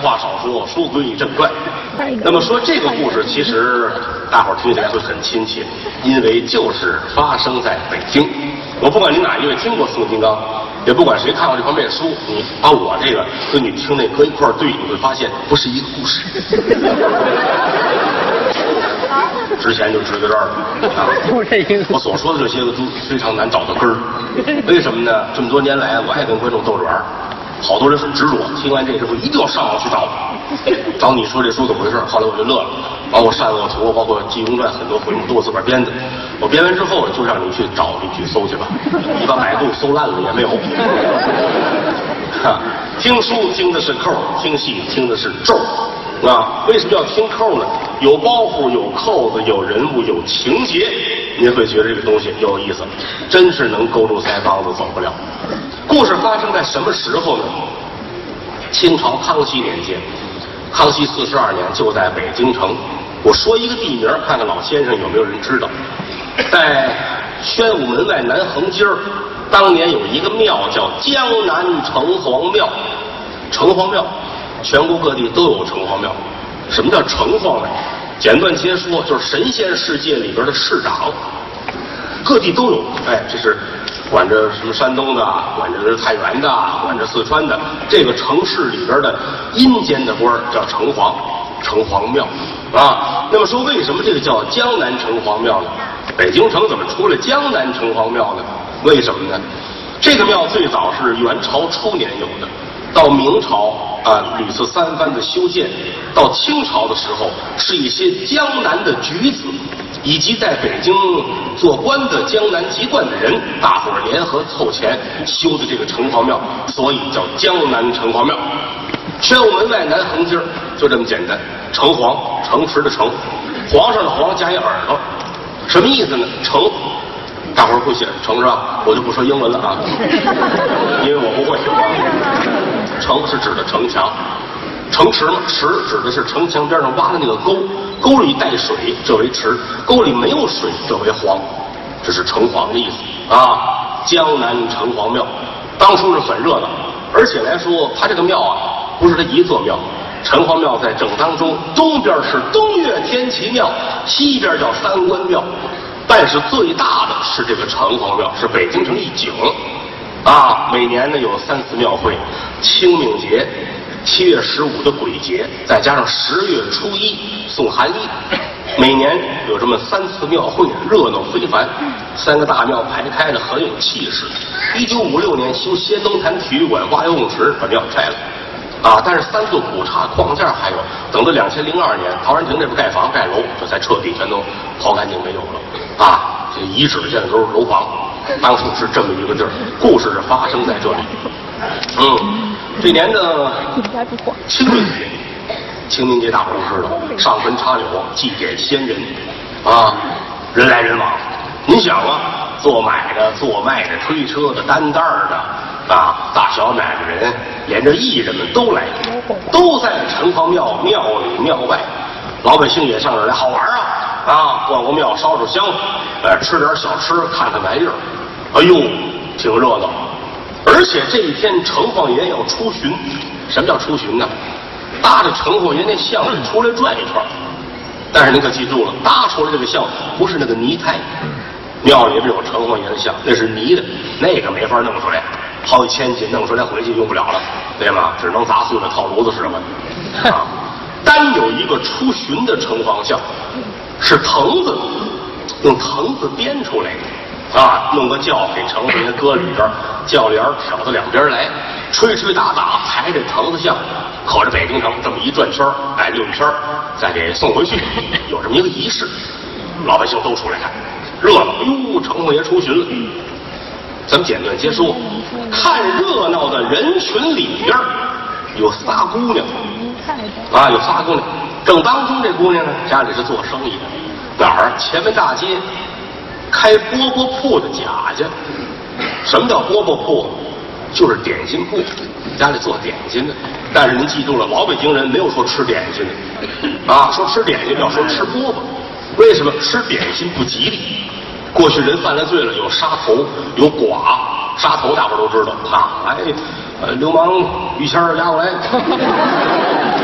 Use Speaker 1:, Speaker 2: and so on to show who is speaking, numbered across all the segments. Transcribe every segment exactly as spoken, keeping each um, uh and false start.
Speaker 1: 话少说，书归正传。那么说这个故事，其实大伙儿听起来会很亲切，因为就是发生在北京。我不管您哪一位听过《孙悟金刚》，也不管谁看过这方面的书，你把我这个跟你听那搁一块儿对，你会发现不是一个故事。之前就知道这儿了啊！我所说的这些个都非常难找到根儿，为什么呢？这么多年来，我爱跟观众逗着玩儿，好多人很执着，听完这之后一定要上网去找，找你说这书怎么回事。后来我就乐了，包括善恶图，包括《济公传》很多回目都我自个儿编的。我编完之后就让你去找，你去搜去吧。你把百度搜烂了也没有。哈，听书听的是扣，听戏听的是咒。啊，为什么要听扣呢？有包袱，有扣子，有人物，有情节，您会觉得这个东西有意思，真是能勾住腮帮子走不了。故事发生在什么时候呢？清朝康熙年间，康熙四十二年就在北京城。我说一个地名，看看老先生有没有人知道。在宣武门外南横街儿，当年有一个庙叫江南城隍庙。城隍庙，全国各地都有城隍庙。什么叫城隍呢？简短截说，就是神仙世界里边的市长，各地都有。哎，这是管着什么山东的，管着太原的，管着四川的，这个城市里边的阴间的官叫城隍，城隍庙啊。那么说，为什么这个叫江南城隍庙呢？北京城怎么出来江南城隍庙呢？为什么呢？这个庙最早是元朝初年有的，到明朝啊屡次三番的修建，到清朝的时候是一些江南的举子以及在北京做官的江南籍贯的人，大伙儿联合凑钱修的这个城隍庙，所以叫江南城隍庙。宣武门外南横街就这么简单，城隍，城池的城，皇上的皇加一耳朵，什么意思呢？城，大伙儿会写城是吧？我就不说英文了啊，因为我不会。城是指的城墙，城池嘛，池指的是城墙边上挖的那个沟，沟里带水，这为池；沟里没有水，这为隍，这是城隍的意思啊。江南城隍庙，当初是很热闹，而且来说，它这个庙啊，不是它一座庙。城隍庙在正当中，东边是东岳天齐庙，西边叫三官庙，但是最大的是这个城隍庙，是北京城一景啊。每年呢有三次庙会，清明节、七月十五的鬼节，再加上十月初一送寒衣，每年有这么三次庙会，热闹非凡。三个大庙排开了，很有气势。一九五六年修仙东坛体育馆挖游泳池，把庙拆了。啊！但是三座古刹框架还有，等到两千零二年，陶然亭这边盖房盖楼，这才彻底全都刨干净没有了。啊，这遗址现在都是楼房，当初是这么一个地儿，故事是发生在这里。嗯，这年的清明节，清明节大伙都知道，上坟插柳，祭奠先人，啊，人来人往。您想啊，做买的、做卖的、推车的、担袋的。啊，大小哪个人，连着艺人们都来，都在城隍庙庙里庙外，老百姓也上这儿来好玩啊！啊，逛逛庙，烧烧香，呃，吃点小吃，看看玩意儿，哎呦，挺热闹。而且这一天城隍爷要出巡，什么叫出巡呢？搭着城隍爷那像出来转一圈，但是您可记住了，搭出来这个像不是那个泥胎，庙里边有城隍爷的像，那是泥的，那个没法弄出来。好几千斤弄出来回去用不了了，对吗？只能砸碎了套炉子使唤。啊，单有一个出巡的城隍像，是藤子，用藤子编出来的。啊，弄个轿给城隍爷搁里边，轿帘挑到两边来，吹吹打打抬着藤子像，可着北京城这么一转圈，哎，溜一圈，再给送回去，有这么一个仪式。老百姓都出来看，热闹。哎呦，城隍爷出巡了。咱们简短接说，看热闹的人群里边有仨姑娘，啊，有仨姑娘。正当中这姑娘呢，家里是做生意的，哪儿？前门大街开饽饽铺的贾家。什么叫饽饽铺？就是点心铺，家里做点心的。但是您记住了，老北京人没有说吃点心的，啊，说吃点心要说吃饽饽。为什么？吃点心不吉利。过去人犯了罪了，有杀头，有剐，杀头大伙都知道啊。哎，呃，流氓于谦儿押过来，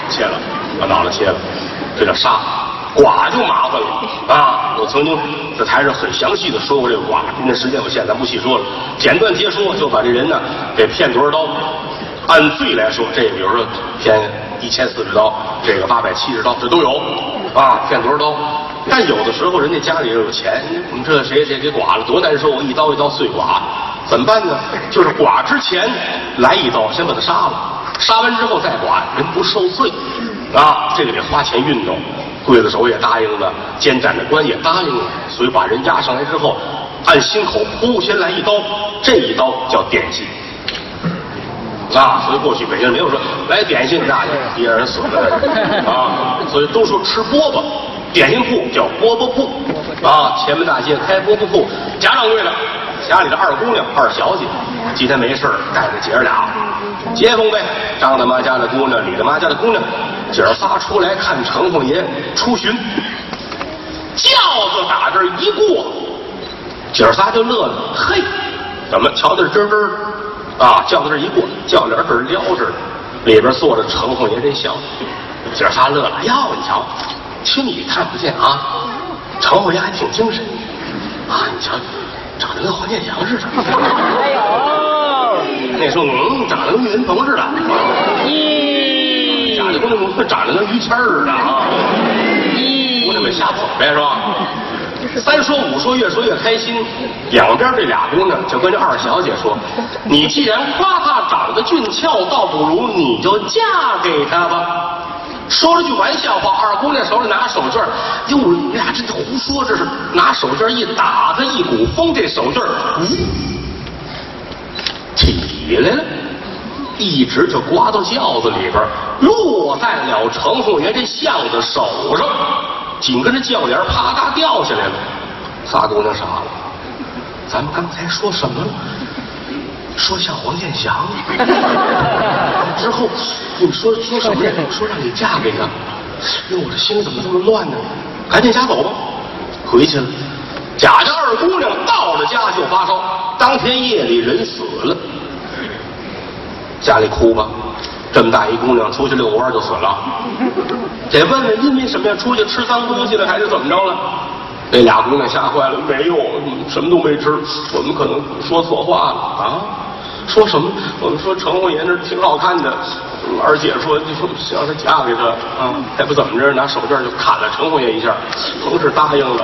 Speaker 1: 切了，把脑袋切了，这叫杀。剐就麻烦了啊！我曾经在台上很详细的说过这个剐，今天时间有限，咱不细说了，简短截说，就把这人呢给骗多少刀。按罪来说，这比如说骗一千四十刀，这个八百七十刀，这都有啊，骗多少刀？但有的时候人家家里又有钱，我们这谁谁给剐了，多难受！我一刀一刀碎剐，怎么办呢？就是剐之前来一刀，先把他杀了，杀完之后再剐，人不受罪啊，这个得花钱运动。刽子手也答应了，监斩的官也答应了，所以把人押上来之后，按心口噗先来一刀，这一刀叫点心啊。所以过去北京人没有说来点心，那就别让人死了啊。所以都说吃饽饽，点心铺叫饽饽铺啊。前门大街开饽饽铺，家掌柜的，家里的二姑娘、二小姐，今天没事带着姐儿俩，街坊呗，张大妈家的姑娘，李大妈家的姑娘。姐儿仨出来看城隍爷出巡，轿子打这儿一过，姐儿仨就乐了。嘿，怎么瞧得真真啊？轿子这一过，轿帘这儿撩着，里边坐着城隍爷这小子。姐儿仨乐了。哟，你瞧，亲你看不见啊，城隍爷还挺精神啊！你瞧，长得跟黄健翔似的。哎呦，那时候嗯，长得跟岳云鹏似的。咦。家里姑娘长得跟于谦似的啊，姑娘们瞎捧呗是吧？三说五说越说越开心，两边这俩姑娘就跟这二小姐说：“你既然夸她长得俊俏，倒不如你就嫁给他吧。”说了句玩笑话，二姑娘手里拿手绢，哟，你俩这胡说，这是拿手绢一打，她一股风，这手绢嗯起来了。一直就刮到轿子里边，落在了城隍爷这像的手上，紧跟着轿帘啪嗒掉下来了。仨姑娘傻了，咱们刚才说什么了？说像黄健翔。之后你说说什么呀？说让你嫁给他。哟，我这心里怎么这么乱呢？赶紧家走吧。回去了。贾家二姑娘到了家就发烧，当天夜里人死了。家里哭吧，这么大一姑娘出去遛弯就死了，得问问因为什么呀？出去吃脏东西了还是怎么着了？那俩姑娘吓坏了，没有，什么都没吃，我们可能说错话了啊！说什么？我们说城隍爷那挺好看的，二姐说就说想让她嫁给他啊，还不怎么着，拿手绢就砍了城隍爷一下，彭氏答应了。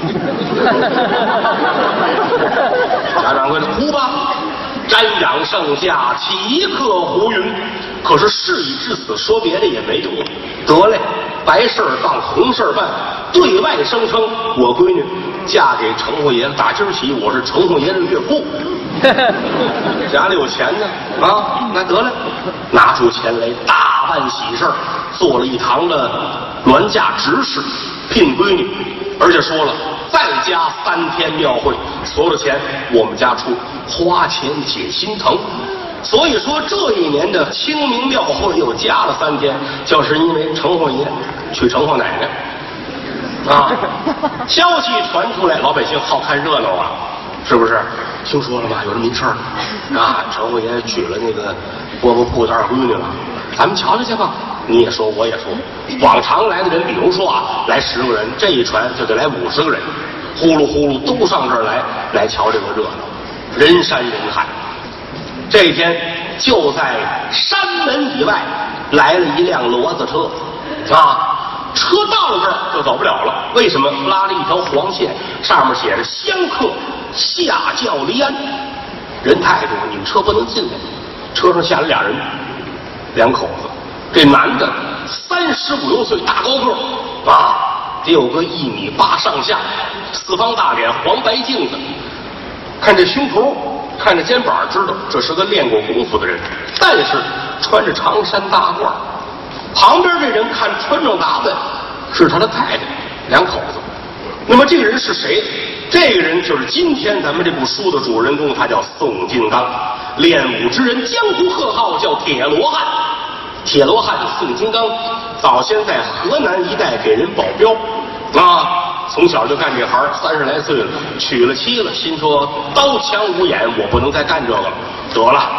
Speaker 1: 家长会哭吧。瞻仰圣驾，岂可胡云？可是事已至此，说别的也没用。得嘞，白事儿当红事儿办，对外声称我闺女嫁给城隍爷，打今儿起我是城隍爷的岳父。家里有钱呢啊，那得了，拿出钱来大办喜事儿，做了一堂的銮驾执事，聘闺女，而且说了再加三天庙会，所有的钱我们家出，花钱解心疼。所以说这一年的清明庙会又加了三天，就是因为城隍爷娶城隍奶奶啊。消息传出来，老百姓好看热闹啊，是不是？听说了吧？有这么一事儿啊，城隍爷娶了那个饽饽铺的二闺女了，咱们瞧瞧去吧。你也说，我也说，往常来的人，比如说啊，来十个人，这一传就得来五十个人，呼噜呼噜都上这儿来，来瞧这个热闹，人山人海。这一天就在山门以外来了一辆骡子车，啊，车到了这儿就走不了了。为什么？拉了一条黄线，上面写着香客下轿离安，人太多，你们车不能进来。车上下来俩人，两口子。这男的三十五六岁，大高个啊，得有个一米八上下，四方大脸，黄白镜子。看这胸脯，看这肩膀，知道这是个练过功夫的人。但是穿着长衫大褂，旁边这人看穿着打扮，是他的太太，两口子。那么这个人是谁？这个人就是今天咱们这部书的主人公，他叫宋金刚，练武之人，江湖贺号叫铁罗汉。铁罗汉宋金刚早先在河南一带给人保镖啊，从小就干这行，三十来岁了，娶了妻了，心说刀枪无眼，我不能再干这个了，得了，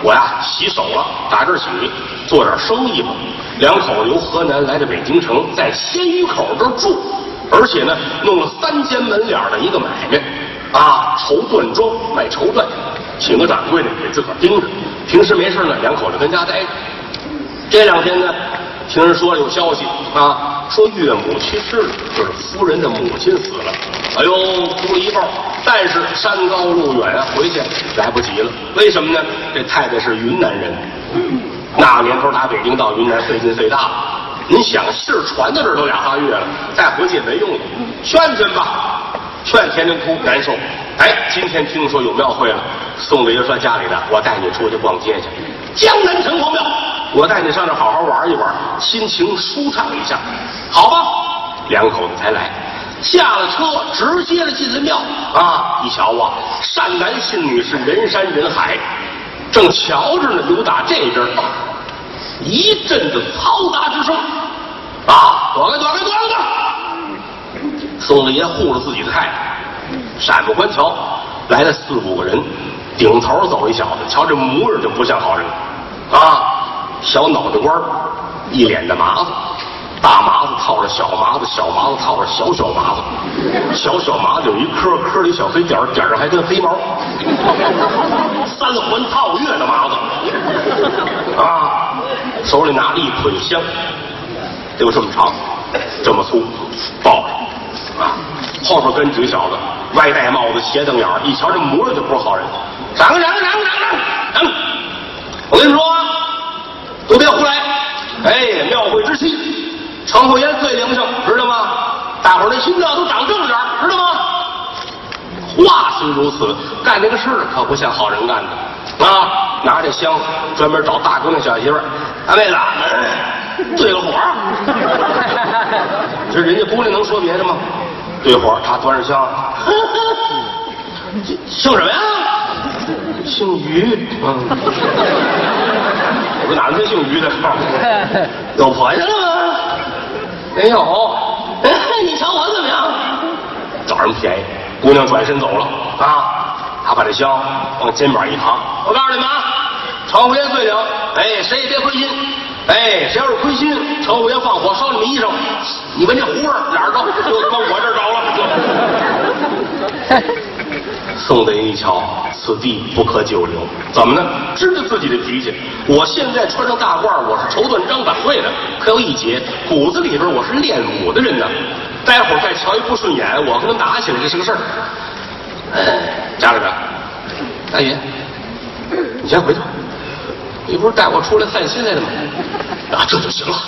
Speaker 1: 我呀洗手了，打这儿起做点生意吧。两口子由河南来到北京城，在鲜鱼口这儿住，而且呢弄了三间门脸的一个买卖，啊，绸缎庄卖绸缎，请个掌柜的给自个儿盯着。平时没事呢，两口子跟家待着。这两天呢，听人说有消息啊，说岳母去世了，就是夫人的母亲死了。哎呦，哭了一报。但是山高路远啊，回去来不及了。为什么呢？这太太是云南人，那个年头打北京到云南费劲费大了。您想信儿传到这儿都俩仨月了，再回去也没用了。劝劝吧，劝天天哭难受。哎，今天听说有庙会了，宋子爷说家里的，我带你出去逛街去，江南城隍庙，我带你上这好好玩一玩，心情舒畅一下，好吧？两口子才来。下了车，直接的进了庙啊！一瞧啊，善男信女是人山人海，正瞧着呢。有打这边一阵子嘈杂之声啊！躲开，躲开，躲开，躲开！宋子爷护着自己的太太，闪目观瞧，来了四五个人，顶头走一小子，瞧这模样就不像好人啊！小脑袋瓜，一脸的麻子。大麻子套着小麻子，小麻子套着小小麻子，小小麻子有一颗颗里小黑点儿，点上还跟黑毛，三环套月的麻子啊！手里拿着一捆香，得有这么长，这么粗，抱着啊。后边跟几个小子，歪戴帽子，斜瞪眼儿，一瞧这模样就不是好人。闪开，闪开，闪开，闪开！闪开！我跟你们说啊，都别胡来！哎，庙会之期。程后烟最灵性，知道吗？大伙儿的心脏都长正点，知道吗？话虽如此，干这个事儿可不像好人干的啊！拿这香专门找大姑娘小媳妇儿，大妹子，对个火。这人家姑娘能说别的吗？对火，他端着香，姓什么呀？姓于。嗯，我说哪个姓于的？有婆家了吗？没有，哎，你瞧我怎么样？找人便宜，姑娘转身走了啊！他把这香往肩膀一扛，我告诉你们啊，程虎爷罪了，哎，谁也别亏心，哎，谁要是亏心，程虎爷放火烧你们衣裳，你闻这糊味儿哪儿着？就往我这儿着了。宋德一瞧，此地不可久留。怎么呢？知道自己的脾气。我现在穿上大褂，我是绸缎张掌柜的，可有一节，骨子里边我是练武的人呢。待会儿再瞧一不顺眼，我跟他打起来，这是个事儿。哎，家里边，大爷，你先回去。你不是带我出来散心来的吗？啊，这就行了。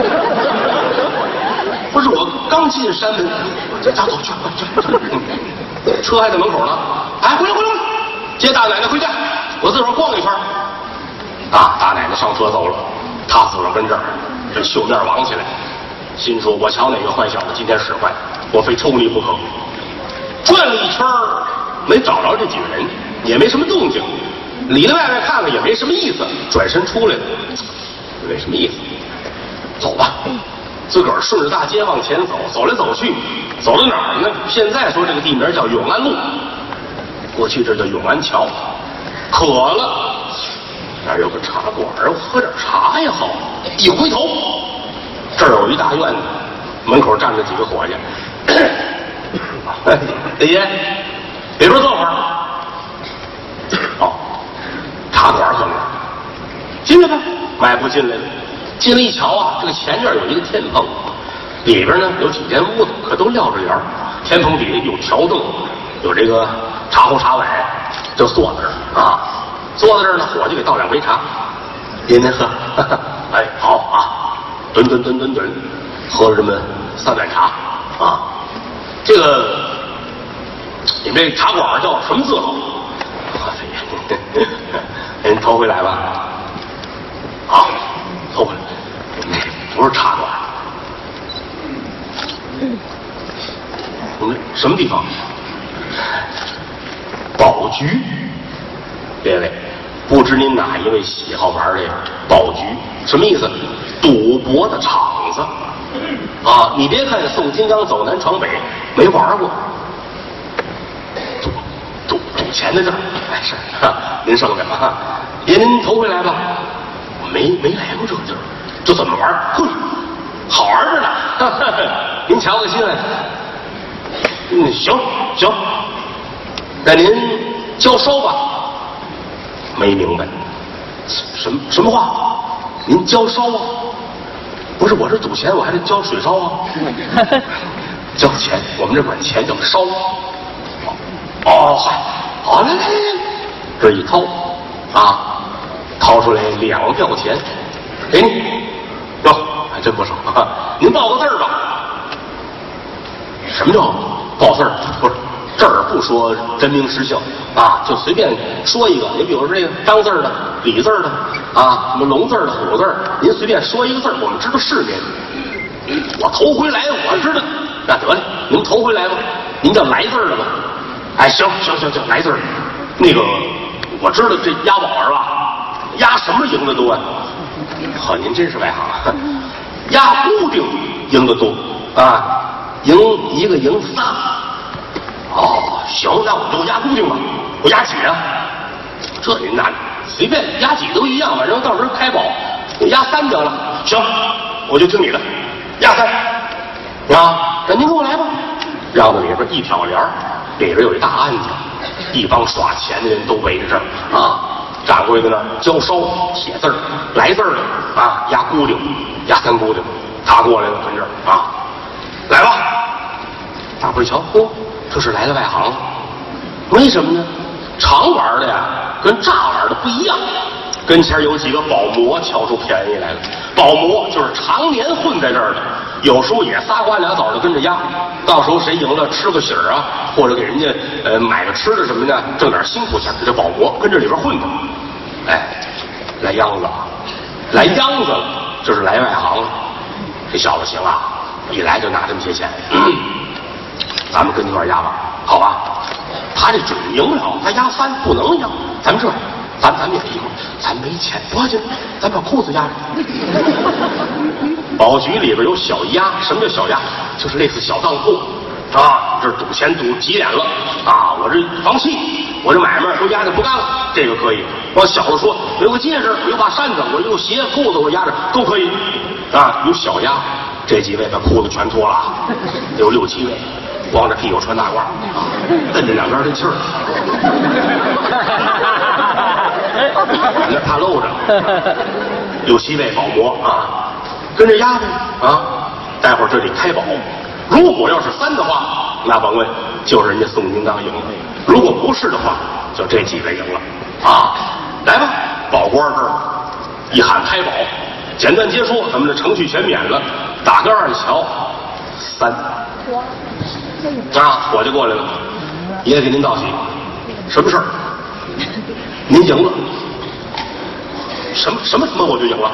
Speaker 1: 不是我刚进山门，咱走去，去。车还在门口呢。哎，回来回来回来，接大奶奶回家，我自个儿逛一圈。啊，大奶奶上车走了，他自个儿跟这儿，这袖面王起来，心说：我瞧哪个坏小子今天使坏，我非抽你不可。转了一圈，没找着这几个人，也没什么动静，里里外外看看也没什么意思，转身出来了，没什么意思，走吧。自个儿顺着大街往前走，走来走去，走到哪儿呢？现在说这个地名叫永安路，过去这叫永安桥。渴了，那儿有个茶馆，喝点茶也好。一回头，这儿有一大院子，门口站着几个伙计。哎，大爷，里边坐会儿。哦，茶馆怎么了？进来吧。迈步进来了。进来一瞧啊，这个前院有一个天棚，里边呢有几间屋子，可都撂着帘儿。天棚底下有条凳，有这个茶壶茶碗，就坐在这儿啊。坐在这儿呢，伙计给倒两杯茶，您您喝。哎，好啊，吨吨吨吨吨，喝了这么三碗茶啊。这个你们这茶馆叫什么字号？您头回来吧？啊，头回来。不是茶馆，我们什么地方？宝局。列位，不知您哪一位喜好玩这个宝局？什么意思？赌博的场子啊！你别看宋金刚走南闯北，没玩过，赌赌赌钱的地儿。哎，是，您剩下啊， 爷您头回来吧？我没没来过这地儿，这怎么玩？哼，好玩着呢。您瞧个新来。嗯，行行，那您交烧吧。没明白，什么什么话？您交烧啊？不是，我这赌钱，我还得交水烧啊。交钱，我们这管钱叫烧。哦，嗨，好，来来来来，这一掏，啊，掏出来两吊钱，给你。哟，还真不少。您报个字儿吧。什么叫报字儿？不是，这儿不说真名实姓啊，就随便说一个。你比如说这个张字儿的、李字儿的啊，什么龙字儿的、虎字儿，您随便说一个字儿，我们知道是您。我头回来，我知道。那得了，您头回来吧，您叫来字儿的吧。哎，行行行行，来字儿。那个，我知道这押宝是吧？押什么赢得多啊？呵，您真是外行。押固定赢得多啊。赢一个赢仨，哦，行，那我就压固定吧。我压几啊？这您难，随便压几都一样，反正到时候开宝，压三得了。行，我就听你的，压三。啊，那您跟我来吧。让到里边一挑帘儿，里边有一大案子，一帮耍钱的人都围着这儿啊。掌柜的那儿交烧写字儿，来字儿的啊，压固定，压三固定。他过来了，跟这儿啊。来吧，大伙一瞧，嚯、哦，这是来的外行。为什么呢？常玩的呀，跟诈玩的不一样。跟前有几个保模瞧出便宜来了。保模就是常年混在这儿的，有时候也仨瓜俩枣的跟着压。到时候谁赢了，吃个喜儿啊，或者给人家呃买个吃的什么的，挣点辛苦钱。这保模跟这里边混的。哎，来秧子了，来秧子了，就是来外行了。这小子行啊。一来就拿这么些钱，嗯、咱们跟一块压吧，好吧？他这准赢不了，他压三不能压。咱们这，咱咱们也一块，咱没钱不要紧，咱把裤子压着。保局里边有小押，什么叫小押？就是类似小当铺啊。这赌钱赌急眼了啊，我这放弃，我这买卖都压着不干了，这个可以。往小了说，我有个戒指，我有把扇子，我有鞋裤子，我压着都可以啊。有小押。这几位把裤子全脱了，有六七位，光着屁股穿大褂，蹬着两边的气儿，那怕露着。六七位保模啊，跟着压呗啊，待会儿这里开宝。如果要是三的话，那甭问，就是人家宋金刚赢了；如果不是的话，就这几位赢了啊。来吧，保官这儿一喊开宝。简单结说，咱们的程序全免了。打个二一瞧，三，啊，我就过来了，爷给您道喜，什么事儿？您赢了。什么什么什么我就赢了？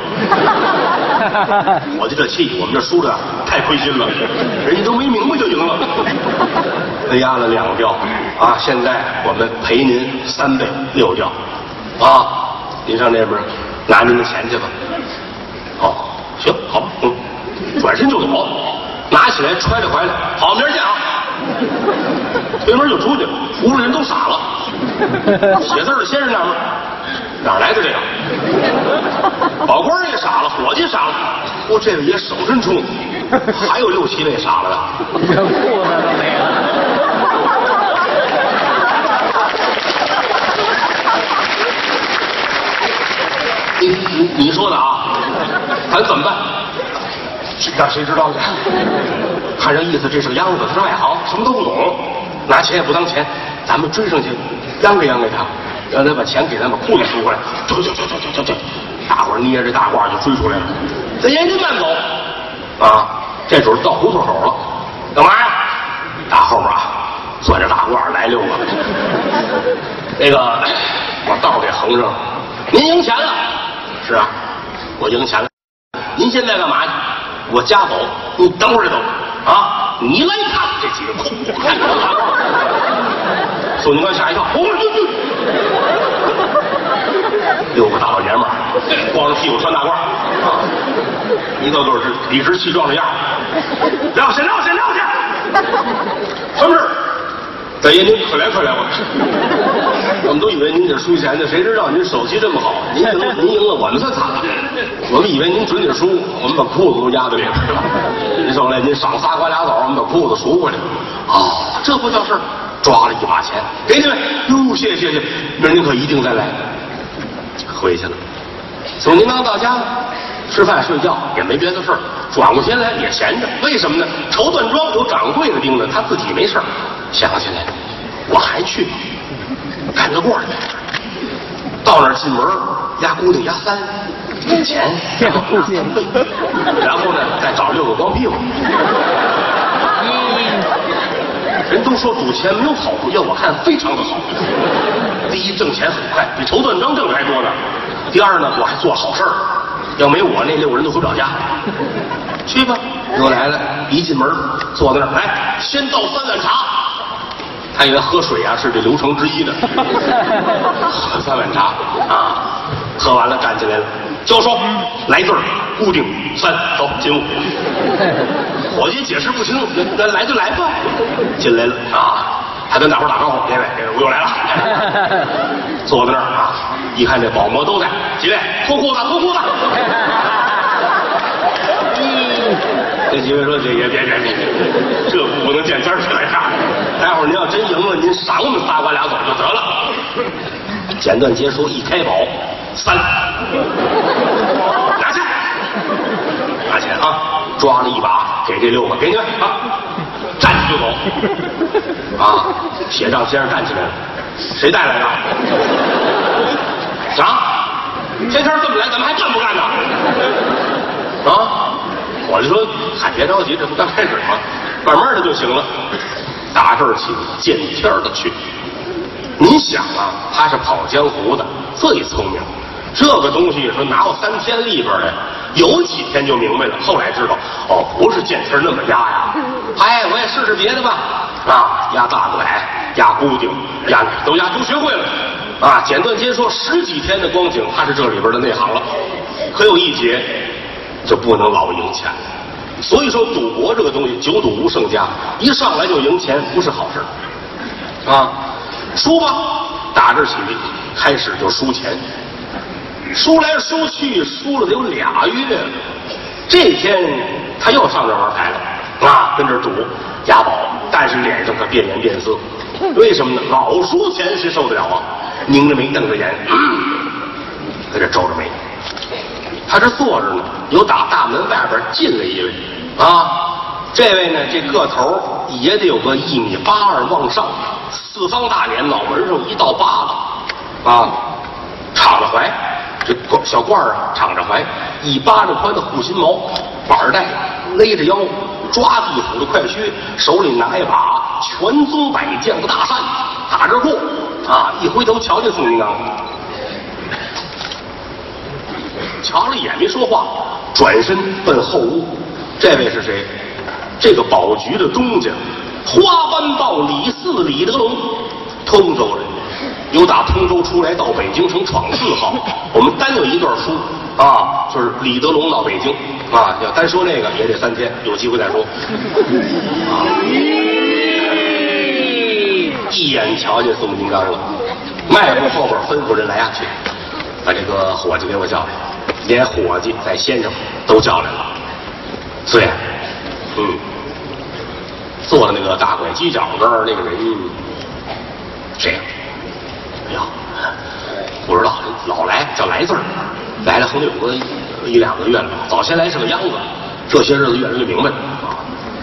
Speaker 1: 我就这气，我们这输的太亏心了，人家都没明白就赢了。那压了两吊啊，现在我们赔您三倍六吊，啊，您上那边拿您的钱去吧。哦，行，好，嗯，转身就走，拿起来揣着怀里，好，明儿见啊！推门就出去了，屋里人都傻了。写字的先生那边哪来的这个？保官也傻了，伙计傻了，我这位也手真冲，还有六七位傻了的。这裤子都没了。你你你说的啊？咱怎么办？让谁知道去？看这意思，这是个秧子，他是外行，什么都不懂，拿钱也不当钱。咱们追上去，央给央给他，让他把钱给咱，把裤子赎回来。走走走走走走走！大伙儿捏着大褂就追出来了。咱严您慢走啊！这准到胡同口了，干嘛呀？打后边啊，攥着大褂来六个。那个，我道给横上，您赢钱了。是啊，我赢钱了。您现在干嘛呢？我家走，你等会儿就走啊！你来看这几个空货，看你能拿多少？宋金刚吓一跳，我去去！六个大老爷们儿，光着屁股穿大褂啊，一个个是理直气壮的样儿。撂下，撂下，撂下！什么事？ 大爷您可怜可怜我，我们都以为您是输钱的，谁知道您手气这么好，您赢了您赢了，我们算惨了。我们以为您准得输，我们把裤子都压在里边了。您说来您赏仨瓜俩枣，我们把裤子赎回来。哦，这不叫事儿，抓了一把钱给你们。哟，谢谢谢谢，明儿您可一定再来。回去了，从您刚到家。吃饭睡觉也没别的事儿，转过天来也闲着。为什么呢？绸缎庄有掌柜的盯着，他自己没事儿。想起来，我还去干个过去。到那儿进门，压姑娘压三，钱然后拿三倍，然后呢再找六个光屁股。人都说赌钱没有好处，要我看非常的好。第一，挣钱很快，比绸缎庄挣的还多呢。第二呢，我还做好事儿。要没我，那六人都回不了家。去吧，又来了。一进门，坐在那儿，来，先倒三碗茶。他以为喝水啊是这流程之一的，喝三碗茶啊，喝完了站起来了，教授来字儿，固定三，走进屋。伙计解释不清，那来就来吧。进来了啊，还跟大伙打招呼，各位，我又来了。坐在那儿啊，一看这保模都在，几位脱裤子，脱裤子。这几位说这也别别别，这不能见真儿这样。待会儿您要真赢了，您赏我们仨瓜俩枣就得了。简短结束，一开宝，三，拿钱，拿钱啊！抓了一把，给这六个，给你们啊！站起就走。啊，铁杖先生站起来了，谁带来的？啊，天天这么来，咱们还干不干呢？啊！我就说，嗨，别着急，这不刚开始吗？慢慢的就行了。打这儿起，见天儿的去。您想啊，他是跑江湖的，最聪明。这个东西说哪有三天里边的，有几天就明白了。后来知道，哦，不是见天那么压呀。哎，我也试试别的吧。啊，压大个矮，压固定，压都压都学会了。啊，简短截说，十几天的光景，他是这里边的内行了。可有一节。就不能老赢钱，所以说赌博这个东西，久赌无胜家，一上来就赢钱不是好事啊。输吧，打这起开始就输钱，输来输去，输了得有俩月。这天他又上这玩牌了啊，跟这赌押宝，但是脸上可变颜变色。为什么呢？老输钱谁受得了啊？拧着眉瞪着眼，在这皱着眉。他这坐着呢，有打大门外边进来一位啊，这位呢，这个头也得有个一米八二往上，四方大脸，脑门上一道疤子啊，敞着怀，这小褂啊敞着怀，一巴掌宽的护心毛，板带勒着腰，抓地斧的快靴，手里拿一把全宗百将的大扇，打这过啊，一回头瞧见宋金刚。瞧了一眼没说话，转身奔后屋。这位是谁？这个保局的东家，花班道李四李德龙，通州人，由打通州出来到北京城闯四号。我们单有一段书啊，就是李德龙到北京啊，要单说那个也得三天，有机会再说。啊，一眼瞧见宋金刚了，迈步后边吩咐人来呀去，把这个伙计给我叫来。连伙计在先生都叫来了，四爷，嗯，坐在那个大拐犄角那儿那个人谁呀？哎呀，不知道，老来叫来字儿，来了可能有个一两个月了吧。早先来是个秧子，这些日子越来越明白了啊。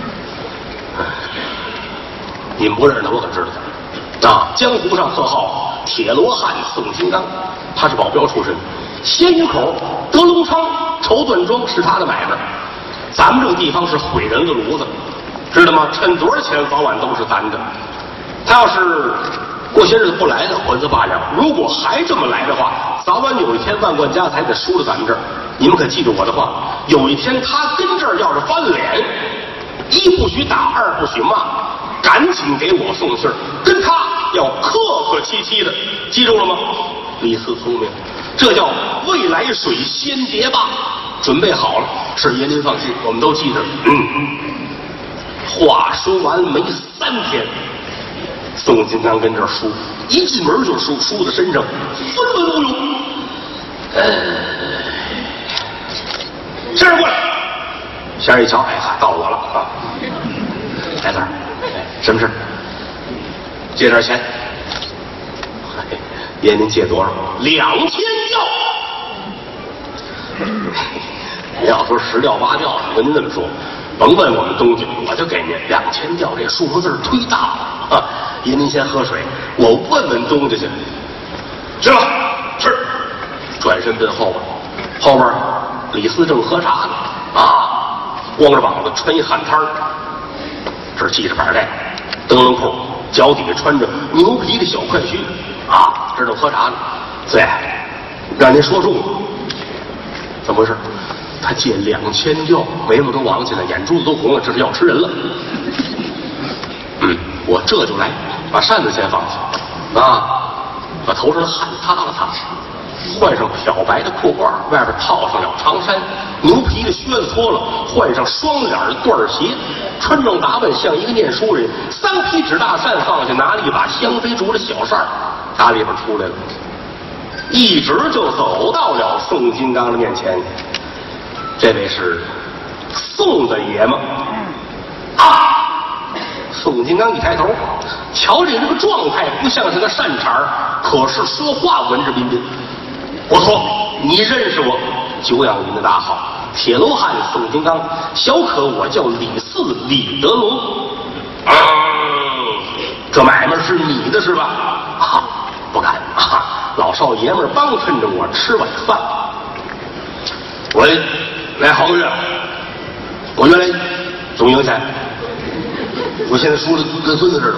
Speaker 1: 你们不认识他，我可知道。啊，江湖上特号铁罗汉宋金刚，他是保镖出身。鲜鱼口、德龙昌、绸缎庄是他的买卖，咱们这个地方是毁人的炉子，知道吗？趁多少钱，早晚都是咱的。他要是过些日子不来了，还则罢了；如果还这么来的话，早晚有一天万贯家财得输到咱们这儿。你们可记住我的话，有一天他跟这儿要是翻脸，一不许打，二不许骂，赶紧给我送信儿，跟他要客客气气的，记住了吗？李四聪明。这叫未来水先别罢，准备好了，是爷您放心，我们都记着。嗯，话说完没三天， 宋金刚跟这儿输，一进门就输，输在身上分文无有。呃，先生过来，先生一瞧，哎呀，到我了啊！来字儿，什么事？借点钱。哎，爷您借多少？两千吊。您要说十吊八吊，我跟您这么说，甭问我们东家，我就给您两千吊。这数目字忒大了啊！爷您先喝水，我问问东家去。去吧，是。转身奔后边，后边李四正喝茶呢啊，光着膀子穿一汗摊儿，这儿系着板带，灯笼裤，脚底下穿着牛皮的小快靴啊，这正喝茶呢。对，让您说中了，怎么回事？他借两千吊，眉毛都往起来，眼珠子都红了，这是要吃人了。嗯，我这就来，把扇子先放下啊，把头上的汗擦了擦，换上漂白的裤褂，外边套上了长衫，牛皮的靴子脱了，换上双脸的缎鞋，穿装打扮像一个念书人。三匹纸大扇放下，拿了一把香妃竹的小扇，打里边出来了，一直就走到了宋金刚的面前。这位是宋大爷吗？啊！宋金刚一抬头，瞧这这个状态不像是个善茬，可是说话文质彬彬。我说你认识我，久仰您的大好，铁罗汉宋金刚，小可我叫李四李德龙。嗯，这买卖是你的是吧？啊，不敢啊，老少爷们帮衬着我吃晚饭。我来好个月了，我原来总赢钱，我现在输的跟孙子似的。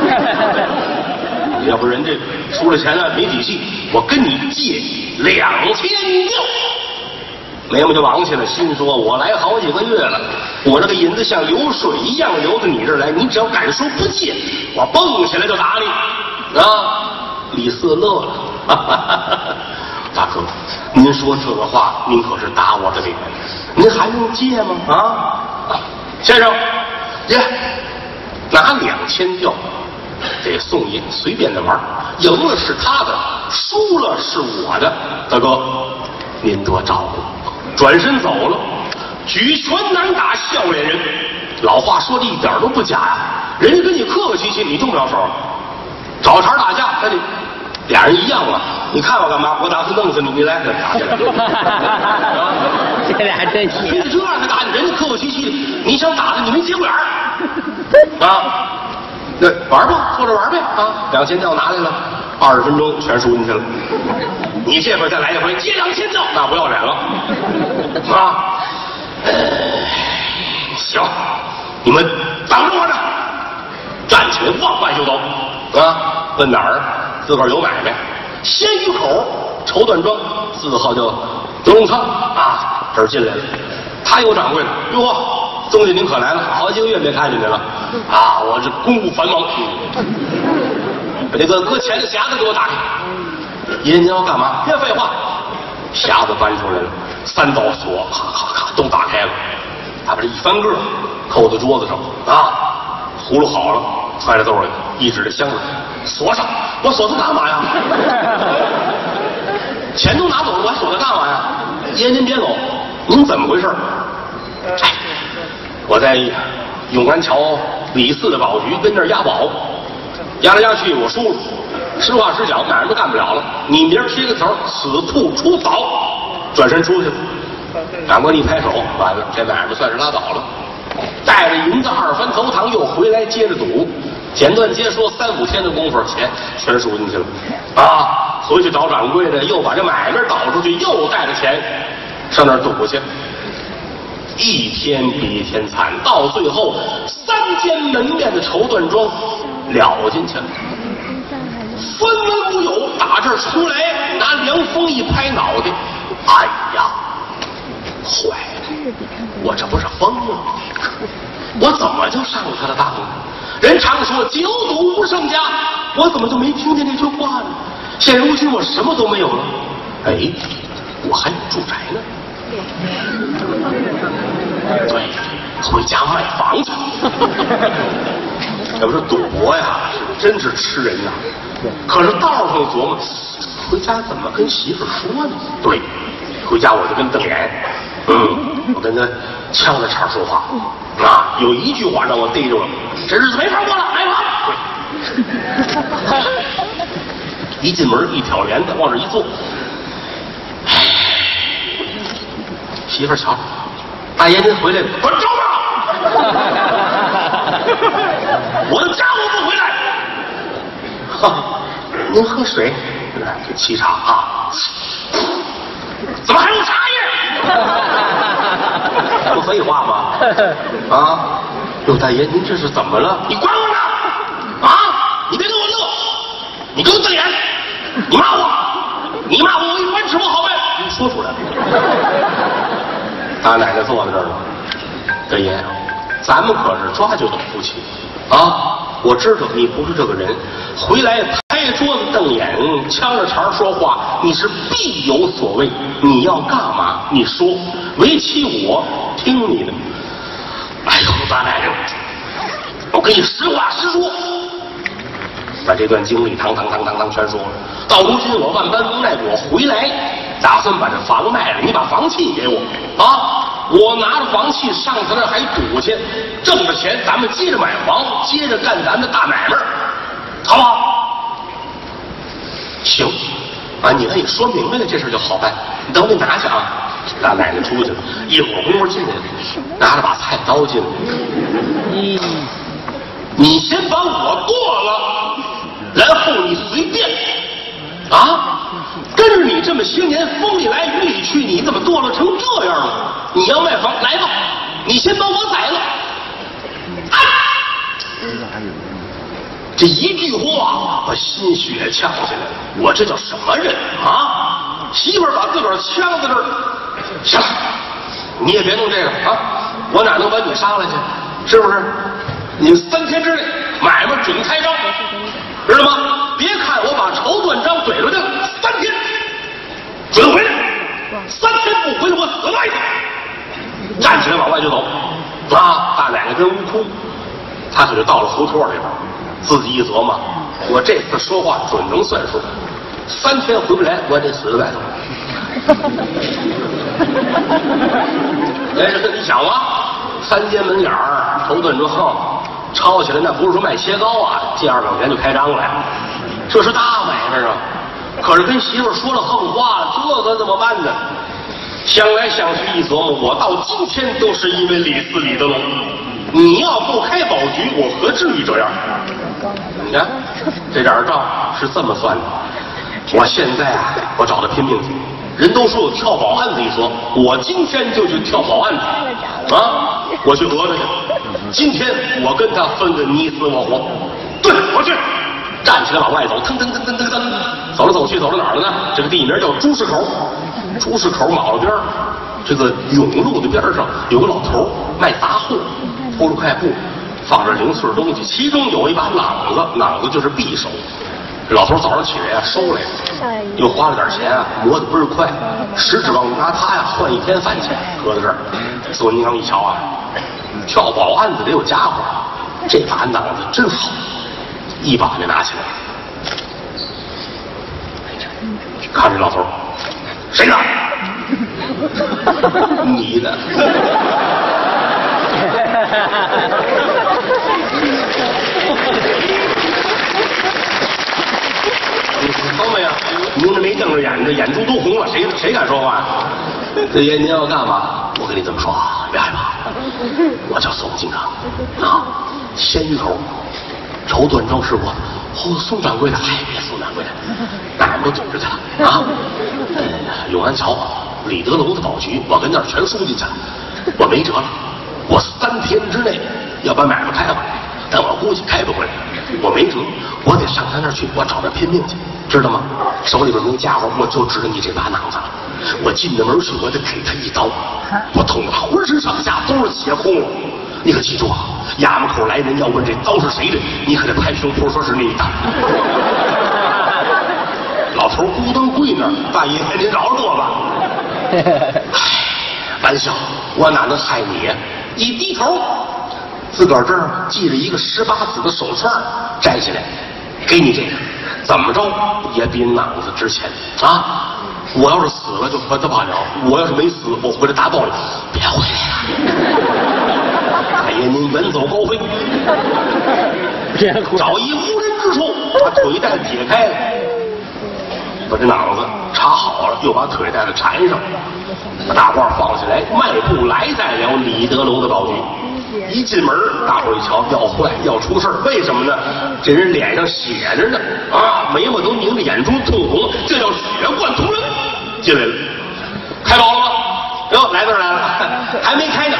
Speaker 1: 要不人这输了钱呢没底气，我跟你借两千吊。眉毛就往起来，心说我来好几个月了，我这个银子像流水一样流到你这儿来，你只要敢说不借，我蹦起来就打你啊！李四乐了，哈哈哈哈，大哥，您说这个话，您可是打我的脸，您还用借吗？啊，啊先生，爷，拿两千吊。这宋爷随便的玩，赢了是他的，输了是我的。大哥，您多照顾。转身走了，举拳难打笑脸人。老话说的一点都不假呀、啊，人家跟你客客气气，你动不了手。找茬打架，那你俩人一样啊。你看我干嘛？我打算弄死你，你来，这打起来。
Speaker 2: 这俩真行。
Speaker 1: 非得这样才打你，人家客客气气的，你想打他，你没节骨眼儿啊。那玩吧，坐着玩呗啊！两千吊拿来了，二十分钟全输进去了。你这边再来一回，接两千吊，那不要脸了啊！呃，行，你们等着我呢。站起来，往外就走啊！奔哪儿？自个儿有买卖。鲜鱼口绸缎庄，字号叫德龙仓啊，这儿进来了。他有掌柜的，哟。东西您可来了，好几个月没看见您了，啊！我这公务繁忙，把那个搁钱的匣子给我打开。爷您要干嘛？别废话，匣子搬出来了，三道锁，咔咔咔都打开了。他把这一翻个，扣在桌子上啊，葫芦好了，揣在兜里，一指这箱子，锁上。我锁它干嘛呀？钱都拿走了，我还锁它干嘛呀？爷您别走，您怎么回事？哎。我在永安桥李四的宝局跟那儿押宝，押来押去我输了，实话实讲，买卖干不了了。你明儿贴个条，此铺出早，转身出去了。长官一拍手，完了，这买卖算是拉倒了。带着银子二番头堂又回来接着赌，简短截说，三五天的功夫，钱全输进去了。啊，回去找掌柜的，又把这买卖倒出去，又带着钱上那儿赌去。一天比一天惨，到最后三间门面的绸缎庄了进去了，分文无有。打这儿出来，拿凉风一拍脑袋，哎呀，坏了！我这不是疯了吗？我怎么就上了他的当了？人常说久赌不胜家，我怎么就没听见这句话呢？现如今我什么都没有了，哎，我还有住宅呢。对，回家卖房子。 要不说赌博呀，真是吃人呐。可是道上一琢磨，回家怎么跟媳妇说呢？对，回家我就跟邓岩，嗯，我跟他呛着茬说话。啊，有一句话让我逮着了，这日子没法过了，买房。一进门一挑帘子往这一坐，媳妇瞧，大爷您回来了，我说走吧，我的家伙不回来。哈，您喝水，沏茶啊？怎么还有茶叶？这不废话吗？啊，哟，大爷您这是怎么了？你管我呢？啊，你别跟我乐，你给我瞪眼，你骂我，你骂我，我一般吃不好呗。你说出来。大奶奶坐在这儿了，大爷，咱们可是抓阄的夫妻啊！我知道你不是这个人，回来拍桌子瞪眼，呛着茬说话，你是必有所谓。你要干嘛？你说，为妻我听你的。哎呦，大奶奶，我跟你实话实说，把这段经历堂堂堂堂堂全说了。到如今我万般无奈，我回来打算把这房卖了，你把房契给我啊！我拿着房契上他那儿还赌去，挣着钱咱们接着买房，接着干咱的大买卖，好不好？行，啊，你那也说明白了，这事就好办。你等我给你拿去啊！大奶奶出去了，一会儿功夫进来了，拿着把菜刀进来。嗯，你先把我剁了，然后你随便啊！跟着你这么些年，风里来雨里去，你怎么堕落成这样了？你要卖房，来吧，你先把我宰了。啊！这一句话把心血呛起来了。我这叫什么人啊？媳妇儿把自个儿呛在这儿，行了，你也别弄这个啊！我哪能把你杀了去？是不是？你们三天之内买卖准开张，知道吗？别看我把绸缎章怼出去了，三天准回来，三天不回来我死外头。站起来往外就走，啊！大奶奶跟屋哭，他可就到了胡同里边，自己一琢磨，我这次说话准能算数，三天回不来，我得死在外头。但是你想啊，三间门脸儿，绸缎章，抄起来那不是说卖切糕啊，借二百块钱就开张了，这是大买卖啊！可是跟媳妇说了横话了，这可怎么办呢？想来想去一琢磨，我到今天都是因为李四李德龙。你要不开保局，我何至于这样？你看，这点账是这么算的。我现在啊，我找他拼命去。人都说有跳保案子一说，我今天就去跳保案子啊！我去讹他去。今天我跟他分个你死我活。对，我去。站起来往外走，腾腾腾腾腾腾，走来走去，走到哪儿了呢？这个地名叫朱市口。朱市口马路边这个甬路的边上有个老头卖杂货，铺了块布，放着零碎东西，其中有一把榔子，榔子就是匕首。这老头早上起来啊，收来又花了点钱啊，磨得倍儿快，实指望拿它呀换一天饭钱。搁在这儿，四文金刚一瞧啊，跳保案子得有家伙，这把榔子真好，一把就拿起来，看这老头。谁的？你的。你聪明呀，您这没瞪着眼的，眼珠都红了，谁谁敢说话呀？大爷，您要干嘛？我跟你这么说啊，别害怕，我叫宋金刚啊，鲜鱼口，绸缎庄是我。哦，宋掌柜的，哎，别宋掌柜的，哪儿都堵着去了啊！呃，永安桥李德龙的保局，我跟那儿全输进去了，我没辙了。我三天之内要把买卖开回来，但我估计开不回来，我没辙，我得上他那儿去，我找他拼命去，知道吗？手里边没家伙，我就知道你这把榔子了。我进那门去，我得给他一刀，我捅得浑身上下都是血窟窿。你可记住啊！衙门口来人要问这刀是谁的，你可得拍胸脯说是你的。老头咕噔跪那儿，大爷您饶着我吧。哎，玩笑，我哪能害你呀？一低头， 自个儿这儿系着一个十八子的手串，摘下来，给你这个，怎么着也比囊子值钱啊！我要是死了就可罢了，我要是没死，我回来打包里，别回来了。哎呀，您远走高飞，找一无人之处，把腿带子解开了，把这囊子插好了，又把腿带子缠上，把大褂放下来，迈步来在了李德龙的宝局。一进门，大伙一瞧，要坏，要出事儿。为什么呢？这人脸上写着呢，啊，眉毛都拧着，眼中通红，这叫血贯同人。进来了，开宝了吗？哟，来这儿来了，还没开呢。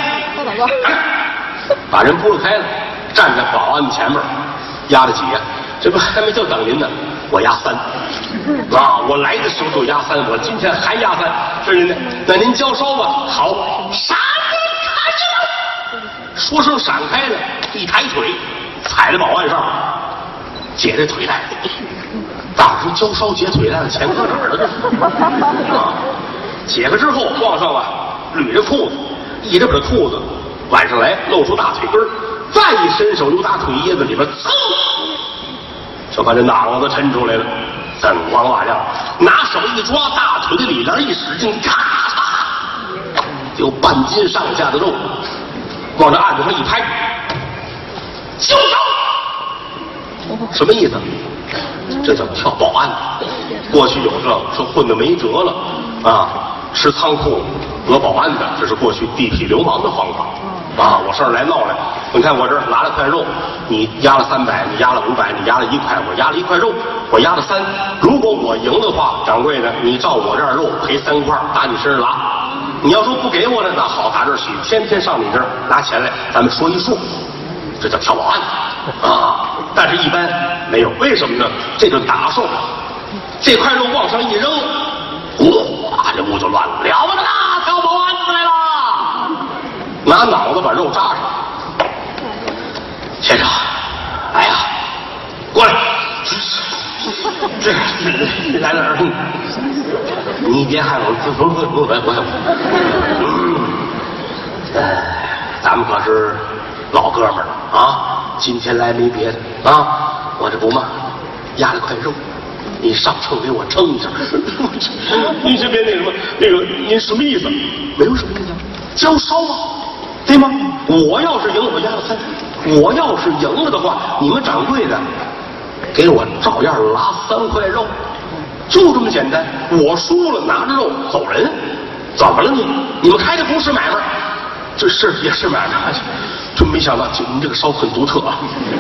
Speaker 1: 把人拨开了，站在保安前面，压着几呀？这不还没就等您呢？我压三。啊，我来的时候就压三，我今天还压三。是您的，那您交烧吧。好，闪开了。说声闪开了，一抬腿，踩在保安上，解这腿带。大伙说交烧解腿带的钱搁哪儿了？啊，解开之后往上啊，捋着裤子，一着把这裤子挽上来，露出大腿根儿，再一伸手由大腿掖子里边噌，就把这囊子抻出来了，锃光瓦亮，拿手一抓，大腿的里边一使劲，咔嚓，有半斤上下的肉，往这案子上一拍，交烧。什么意思？这叫跳保安。过去有这说混得没辙了啊，吃仓库得保安的，这是过去地痞流氓的方法啊。我上这来闹来，你看我这儿拿了块肉，你压了三百，你压了五百，你压了一块，我压了一块肉，我压了三。如果我赢的话，掌柜的，你照我这儿肉赔三块，打你身上拉。你要说不给我了，那好，打这儿起，天天上你这儿拿钱来，咱们说一数。这叫跳保安啊！但是一般没有，为什么呢？这顿打受了，这块肉往上一扔，哇，这屋就乱了，了不得啦！跳保安子来了，拿脑子把肉扎上。先生，哎呀，过来，这这来点儿，你别害我，不不不不不害我。呃，咱们可是老哥们儿了啊！今天来没别的啊，我这不嘛，压了块肉，你上秤给我称一下。您先别那什么，那个您什么意思？没有什么意思，交烧啊，对吗？我要是赢，我压了三；我要是赢了的话，你们掌柜的给我照样拉三块肉，就这么简单。我输了，拿着肉走人，怎么了你？你们开的不是买卖？这是也是买卖，真没想到您这个烧很独特啊！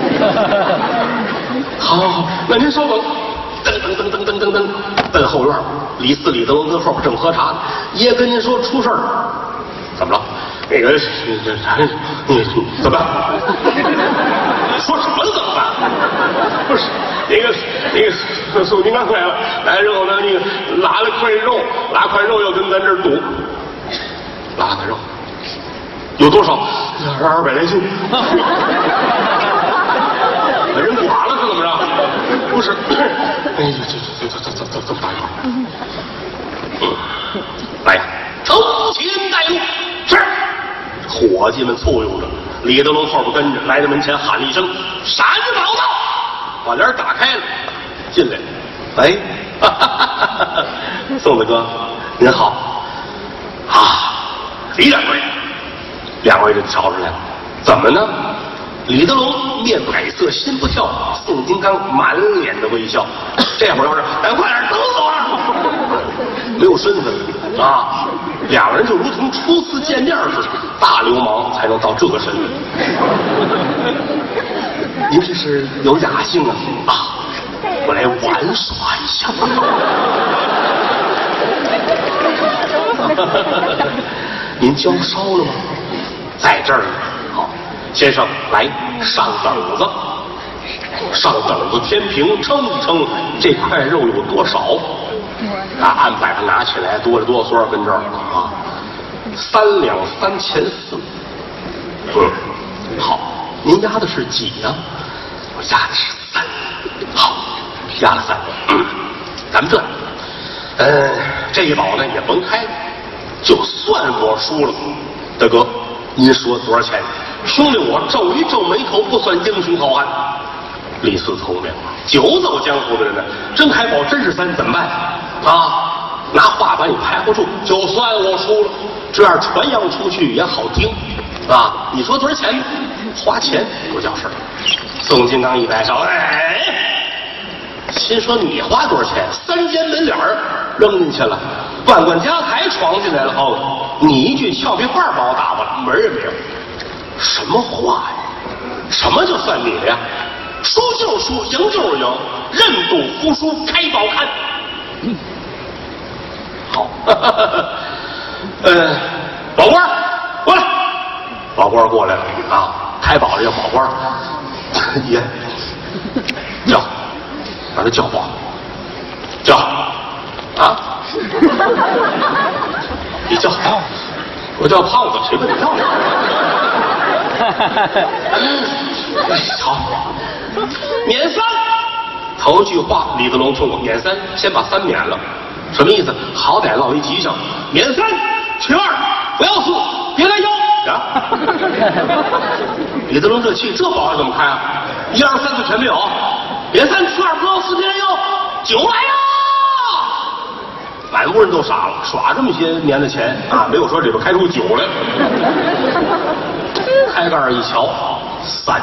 Speaker 1: 好，好，好，那您稍等，噔噔噔噔噔噔噔，奔后院，李四李德龙跟后边正喝茶呢。爷跟您说出事儿了，怎么了？那个，这咱你怎么？说什么了？怎么办？不是那个那个，宋金刚来了，来之后呢，那个拉了块肉，拉块肉要跟咱这儿赌，拉了块肉。有多少？二百来斤。把人剐了是怎么着？不是，哎呀，这这这这这这么大一块。嗯，来呀，抽签带路。是。伙计们簇拥着，李德龙后边跟着，来到门前喊了一声：“闪宝道！”把帘打开了，进来。哎，哈哈哈哈宋大哥，您好。啊，李掌柜。两位人瞧出来了，怎么呢？李德龙面百色心不跳，宋金刚满脸的微笑。这会儿要是哎，快点等走了，没有身份啊！两个人就如同初次见面似的，大流氓才能到这个身份。您这是有雅兴啊？啊，我来玩耍一下。您交烧了吗？在这儿呢。好，先生来上等子，上等子天平称一称这块肉有多少？啊，案板上拿起来哆里哆嗦跟这儿啊，三两三钱四。嗯，好，您压的是几呀？我压的是三。好，压了三。嗯，咱们这，呃，这一宝呢也甭开，就算我输了，大哥。您说多少钱？ 兄弟我皱一皱眉头，不算英雄好汉。李四聪明，久走江湖的人呢，真开宝真是三，怎么办啊？拿话把你排不住，就算我输了，这样传扬出去也好听啊。你说多少钱？花钱不叫事儿。宋金刚一摆手，哎，心说你花多少钱？三间门脸儿扔进去了，万贯家财闯进来了，哦，你一句俏皮话把我打发了，门也没有。什么话呀？什么就算你的呀？输就是输，赢就是赢，认赌服输，开宝看。嗯，好，呃，宝官过来，宝官过来了啊，开宝这个宝官，爷，叫，把他叫过，叫，啊，你叫，我叫胖子，谁跟你叫？好，免三。头一句话，李德龙冲我免三，先把三免了，什么意思？好歹落一吉祥，免三，取二，不要四，别来幺啊！李德龙这气，这宝还怎么开啊？一二三四全没有，免三，取二，不要四，别来幺，酒来呀！满屋人都傻了，耍这么些年的钱啊，没有说里边开出酒来。开盖一瞧，三，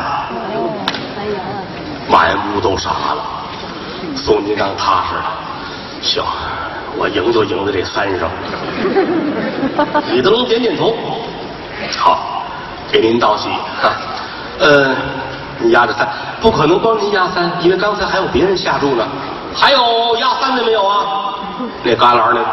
Speaker 1: 满屋都傻了。宋金刚踏实了，行，我赢就赢在这三上。李德龙点点头，好，给您道喜啊。呃，你压着三，不可能光您压三，因为刚才还有别人下注呢。还有压三的没有啊？那旮旯那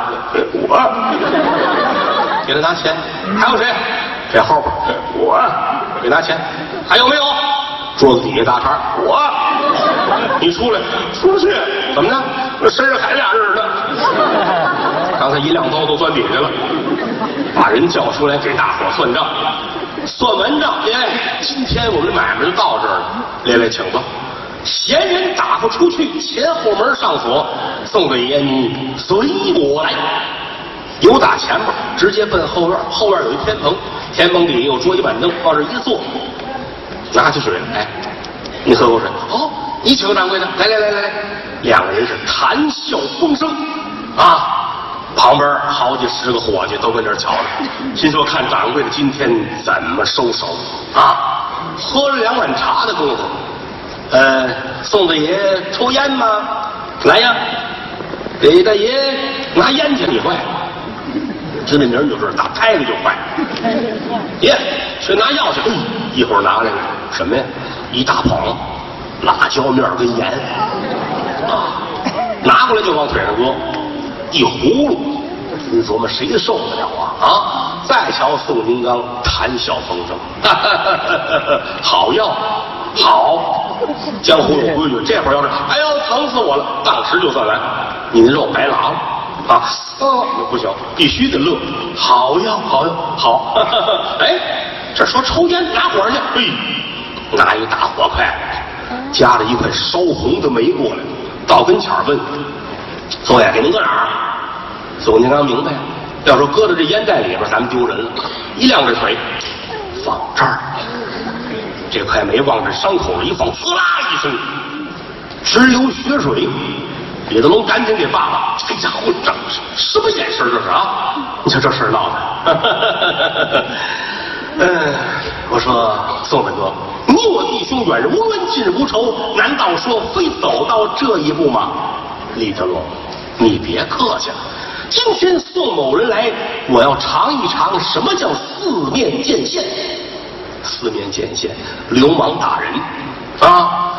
Speaker 1: 我给他拿钱。还有谁？这后边我给拿钱。还有没有？桌子底下大茬我，你出来，出不去，怎么着？我身上还俩人呢。刚才一亮刀都钻底下了，把人叫出来给大伙算账，算完账，列位，今天我们的买卖就到这儿了，列位请吧。闲人打发出去，前后门上锁。宋大爷，你随我来。有打前边，直接奔后院。后院有一天棚，天棚底有桌椅板凳，往这一坐，拿起水来，哎，你喝口水。好，你请掌柜的，来来来来来。两个人是谈笑风生啊，旁边好几十个伙计都跟这儿瞧着，心说看掌柜的今天怎么收手啊。喝了两碗茶的功夫，呃，宋大爷抽烟吗？来呀，给大爷拿烟去。你坏，听这名儿就知道，打开了就坏。爷，去拿药去。嗯，一会儿拿来了什么呀？一大捧辣椒面跟盐啊，拿过来就往腿上搁，一葫芦。你琢磨谁受得了啊？啊！再瞧宋金刚谈笑风生，好药，好，江湖有规矩，这会儿要是哎呦疼死我了，当时就算完，你的肉白拉了啊！哦，那不行，必须得乐，好药，好药，好。哎，这说抽烟拿火去，嘿，拿一大火筷，夹了一块烧红的煤过来，到跟前问宋爷给您搁哪儿？宋金刚明白，要说搁到这烟袋里边，咱们丢人了。一亮着腿，放这儿。这块煤往这伤口一放，呲啦一声，直流血水。李德龙赶紧给爸爸，这家伙整什么眼神这是啊？你瞧这事儿闹的。嗯，我说宋大哥，你我弟兄远日无冤，近日无仇，难道说非走到这一步吗？李德龙，你别客气了。今天宋某人来，我要尝一尝什么叫四面见线。四面见线，流氓打人啊！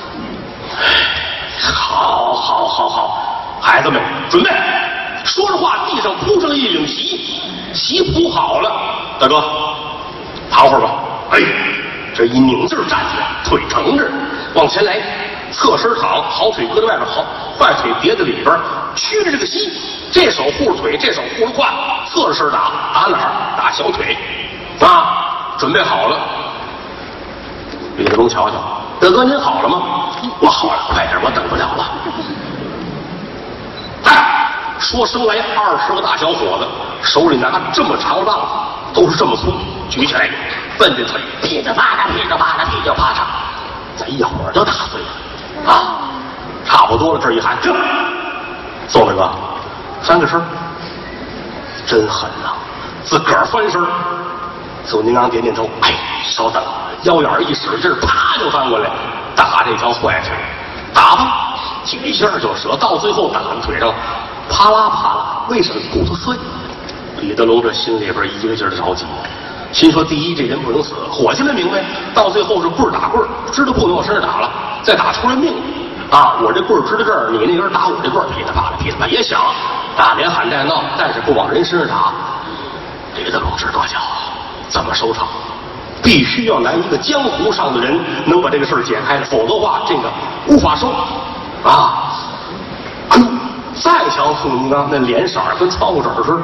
Speaker 1: 好，好，好，好，孩子们准备。说着话，地上铺上一领席，席铺好了。大哥，躺会儿吧。哎，这一拧劲儿站起来，腿疼着，往前来，侧身躺，好腿搁在外边，好坏腿别在里边，屈着这个膝。这手护着腿，这手护着胯，侧着身打，打哪儿？打小腿，啊，准备好了。李德龙瞧瞧，大哥您好了吗？我好了，快点，我等不了了。哎，说生来二十个大小伙子，手里拿这么长棒子，都是这么粗，举起来， 奔着腿噼里啪啦噼里啪啦噼里啪啦，这一会儿就打碎了啊！差不多了，这一喊，这宋大哥翻个身，真狠呐！自个儿翻身。宋金刚点点头，哎，稍等，腰眼一使劲，啪就翻过来，打这条坏去了，打吧，几下就折，到最后打在腿上，啪啦啪啦，为什么骨头碎？李德龙这心里边一个劲儿的着急，心说第一这人不能死，伙计们明白，到最后是棍儿打棍儿，知道不能往身上打了，再打出人命啊！我这棍儿支在这儿，你那根打我这棍儿，噼里啪啦噼里啪啦也响啊，连喊带闹，但是不往人身上打。李德龙知多久？怎么收场？必须要来一个江湖上的人能把这个事儿解开，否则的话，这个无法收啊！哎呦，再瞧宋金刚那脸色跟窗户纸似的。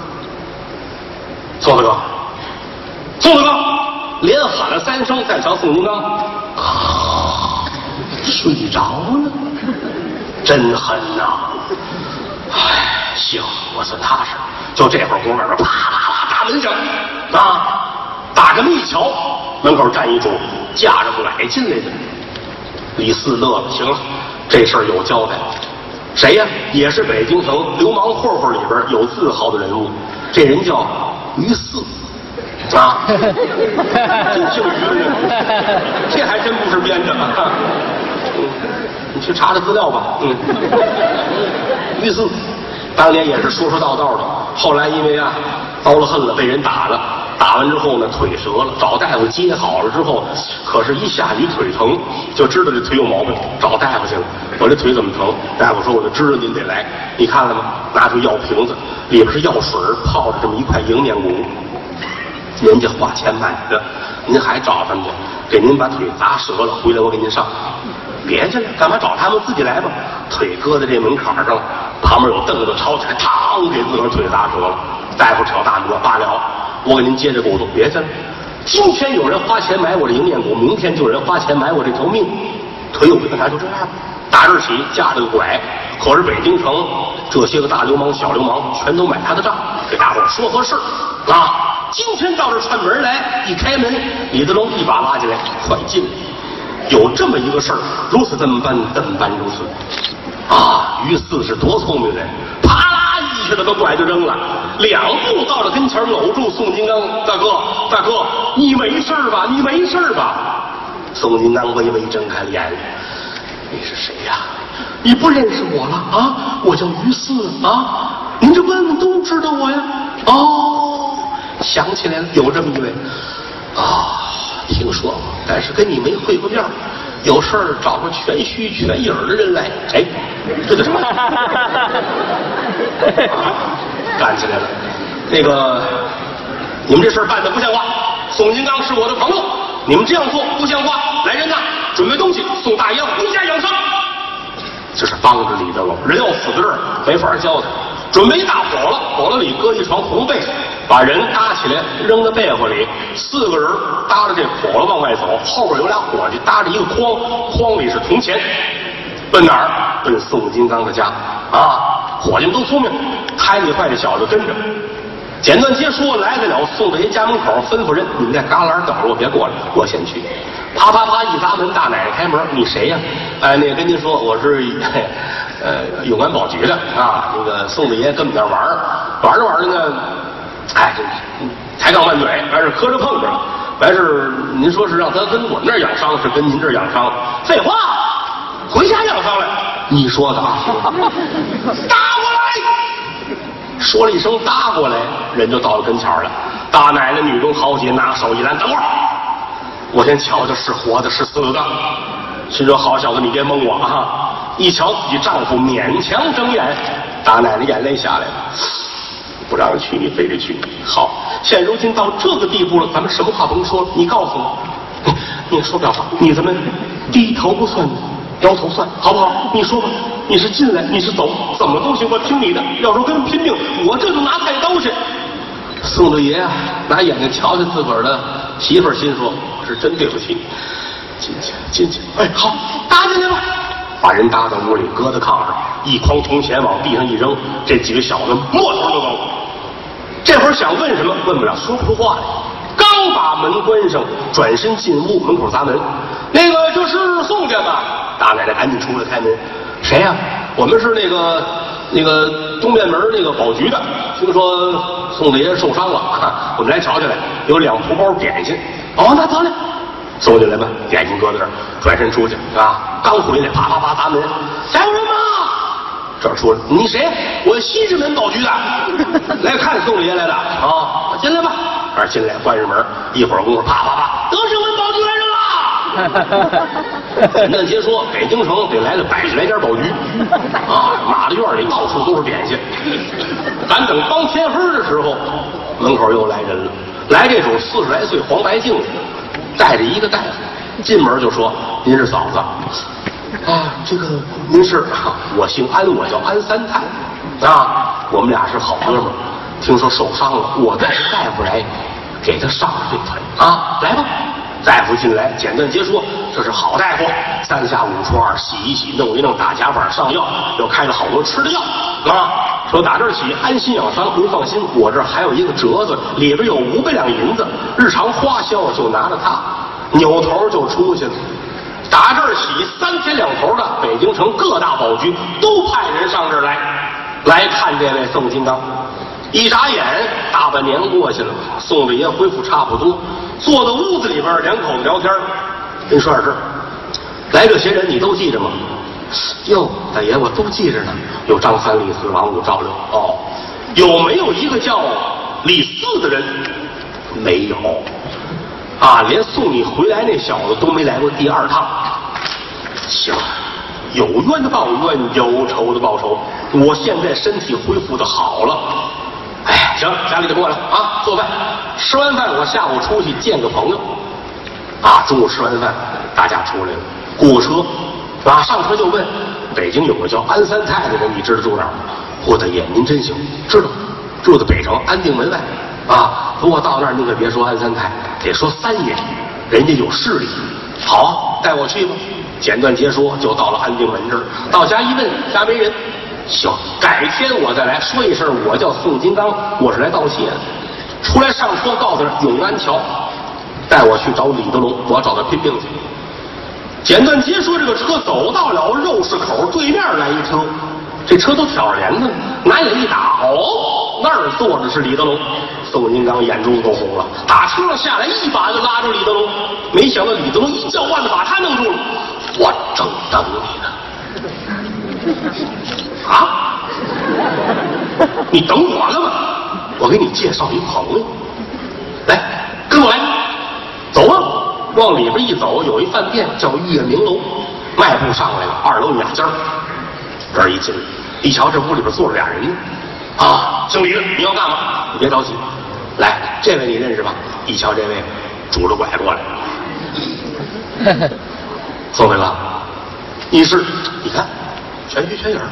Speaker 1: 宋大哥，宋大哥，连喊了三声，再瞧宋金刚，啊，睡着了，真狠呐！哎，行，我算踏实。就这会儿功夫，外边啪啪啪大门响啊！打这么一瞧，门口站一主，架着买进来的。李四乐了，行了，这事儿有交代。谁呀？也是北京城流氓混混里边有字号的人物，这人叫于四啊，真姓于，这还真不是编的啊。嗯，你去查查资料吧。嗯，于四当年也是说说道道的，后来因为啊遭了恨了，被人打了。打完之后呢，腿折了，找大夫接好了之后，可是一下雨腿疼，就知道这腿有毛病，找大夫去了。我这腿怎么疼？大夫说我就知道您得来，你看了吗？拿出药瓶子，里边是药水，泡着这么一块迎面骨，人家花钱买的，您还找他们去，给您把腿砸折了，回来我给您上。别去了，干嘛找他们？自己来吧。腿搁在这门槛上，旁边有凳子，抄起来，嘡，给自个儿腿砸折了。大夫扯大拇罢了。我给您接着骨头，别去了。今天有人花钱买我这迎面骨，明天就有人花钱买我这条命。腿有病，那就这样。打这起架着个拐，可是北京城这些个大流氓、小流氓全都买他的账，给大伙说合适啊。今天到这串门来，一开门，李德龙一把拉进来，快进来。有这么一个事儿，如此这么办，这么办如此啊。于四是多聪明人，啪啦一下子把拐就扔了。两步到了跟前，搂住宋金刚，大哥，大哥，你没事吧？你没事吧？宋金刚微微睁开了眼，你是谁呀？你不认识我了啊？我叫于四啊，您这问问都知道我呀。哦，想起来了，有这么一位啊，听说过，但是跟你没会过面。有事儿找个全虚全影的人来，哎，这叫什么？干起来了。那个，你们这事儿办的不像话。宋金刚是我的朋友，你们这样做不像话。来人呐，准备东西，送大爷回家养伤。这是帮着李德龙，人要死在这儿，没法交代。准备一大火了，火了里搁一床红被，把人搭起来扔在被窝里，四个人搭着这火了往外走，后边有俩伙计搭着一个筐，筐里是铜钱，奔哪儿？奔宋金刚的家啊！伙计们都聪明，开里坏的小子跟着。简短结说，来得了宋大爷家门口，吩咐人：“你们在旮旯等着我，别过来，我先去。”啪啪啪一砸门，大奶奶开门：“你谁呀？”哎，那个跟您说，我是呃有关保局的啊。那个宋大爷跟我们那玩玩着玩着呢，哎，这抬杠拌嘴，完事磕着碰着了。完事您说是让他跟我们这儿养伤，是跟您这儿养伤？废话，回家养伤来。你说的啊？打过来！说了一声搭过来，人就到了跟前了。大奶奶女中豪杰拿手一拦，等会儿，我先瞧瞧是活的是死的。心说好小子，你别蒙我啊！一瞧自己丈夫勉强睁眼，大奶奶眼泪下来了。不让去，你非得去。好，现如今到这个地步了，咱们什么话不能说了。你告诉我，你也说不了话，你怎么低头不算摇头算，好不好？你说吧，你是进来，你是走，怎么都行，我听你的。要说跟人拼命，我这就拿菜刀去。宋大爷啊，拿眼睛瞧瞧自个儿的媳妇儿，心说是真对不起。进去，进去。哎，好，搭进来吧。把人搭到屋里，搁在炕上，一筐铜钱往地上一扔，这几个小子摸头就走。这会儿想问什么问不了，说不出话来。刚把门关上，转身进屋，门口砸门。那个这是宋家吗？大奶奶赶紧出来开门。谁呀、啊？我们是那个那个东面门那个保局的，听说宋大爷受伤了，哈，我们来瞧瞧来，有两铺包点心。哦，那得嘞，送进来吧，点心搁在这儿，转身出去啊，刚回来，啪啪啪砸门，家有人吗？这儿出来，你谁？我西直门保局的，来看宋大爷来的啊，进来吧。这儿进来，关上门，一会儿功夫，啪啪啪，德胜门保局来人了。简单结说，北京城得来了百十来家保局啊，马的院里到处都是点心。咱等刚天黑的时候，门口又来人了，来这种四十来岁黄白净的，带着一个大夫，进门就说：“您是嫂子啊，这个您是、啊、我姓安，我叫安三太啊，我们俩是好哥们儿，听说受伤了，我带着大夫来给他上这腿啊，来吧。”大夫进来，简单结说，这是好大夫，三下五除二，洗一洗，弄一弄，打夹板上药，又开了好多吃的药啊。说打这儿起安心养伤，您放心，我这儿还有一个折子，里边有五百两银子，日常花销就拿着它，扭头就出去了。打这儿起，三天两头的，北京城各大保局都派人上这儿来，来看这位宋金刚。一眨眼，大半年过去了，宋大爷恢复差不多，坐到屋子里边，两口子聊天。您说点事儿，来这些人你都记着吗？哟，大爷，我都记着呢。有张三、李四、王五、赵六。哦，有没有一个叫李四的人？没有。啊，连送你回来那小子都没来过第二趟。行，有冤的报冤，有仇的报仇。我现在身体恢复的好了。哎，行，家里就过来啊，做饭。吃完饭，我下午出去见个朋友。啊，中午吃完饭，大家出来了，雇车，啊，上车就问，北京有个叫安三太的人，你知道住哪儿吗？霍大爷，您真行，知道，住在北城安定门外。啊，不过到那儿您可别说安三太，得说三爷，人家有势力。好，带我去吧。简短截说，就到了安定门这儿。到家一问，家没人。行，改天我再来说一声，我叫宋金刚，我是来道谢的。出来上车，告诉他永安桥，带我去找李德龙，我要找他拼命去。简短截说，这个车走到了肉市口对面来一车，这车都挑着帘子，拿眼一打，哦，那儿坐着是李德龙。宋金刚眼珠子都红了，打车上下来，一把就拉住李德龙。没想到李德龙一叫唤子把他弄住了，我正等你呢。啊！你等我了吗？我给你介绍一朋友，来，跟我来，走啊！往里边一走，有一饭店叫月明楼，迈步上来了，二楼雅间儿。这儿一进，一瞧这屋里边坐着俩人呢。啊，姓李的，你要干嘛？你别着急，来，这位你认识吧？一瞧这位，拄着拐过来。宋大哥，你是？你看。全虚全影儿，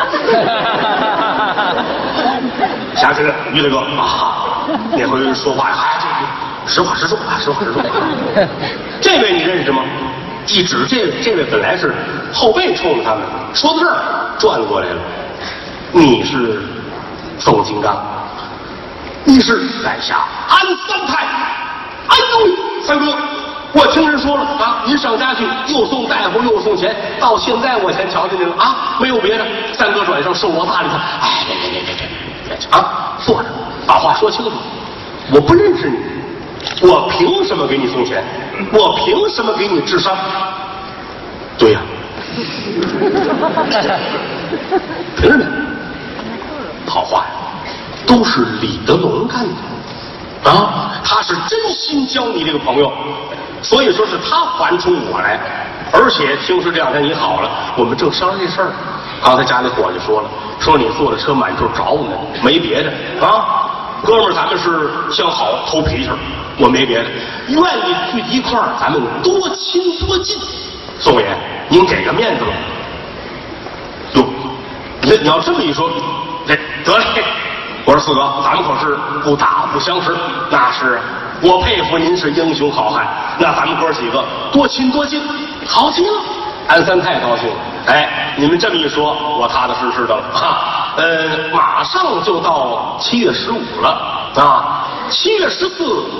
Speaker 1: 下次于大哥啊，那回说话呀，哎，这实话实说啊，实话实说。这位你认识吗？一指这位，这位本来是后背冲着他们，说到这儿转过来了。你是宋金刚，你是在下安三太。哎呦，三哥。我听人说了啊，您上家去又送大夫又送钱，到现在我才瞧见您了啊，没有别的。三哥转身受我大礼他，哎，别别别别别别啊，坐着，把话说清楚。我不认识你，我凭什么给你送钱？我凭什么给你治伤？对呀、啊，凭什么？好话呀，都是李德龙干的啊，他是真心交你这个朋友。所以说是他还出我来，而且听说这两天你好了，我们正商量这事儿。刚才家里伙计说了，说你坐着车满处找我们，没别的啊，哥们儿，咱们是相好投脾气，我没别的，愿意聚一块儿，咱们多亲多近。宋爷，您给个面子吧。哟，你你要这么一说，这得嘞。我说四哥，咱们可是不打不相识，那是。我佩服您是英雄好汉，那咱们哥几个多亲多近，好极了。安三太高兴，哎，你们这么一说，我踏踏实实的了哈。呃，马上就到七月十五了啊，七月十四